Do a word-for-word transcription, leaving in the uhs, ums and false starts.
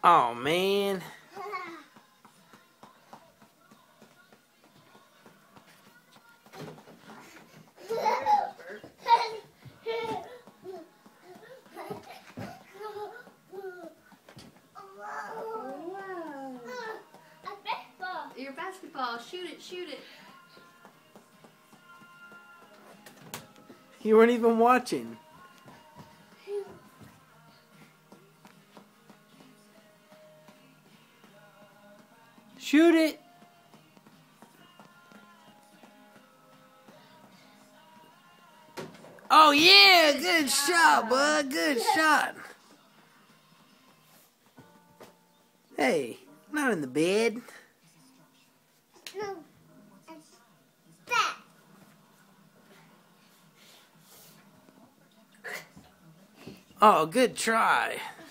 Oh, man. Your basketball. Shoot it, shoot it. You weren't even watching. Shoot it. Oh, yeah. Good shot, bud. Good shot. Hey, not in the bed. No. That. Oh, good try.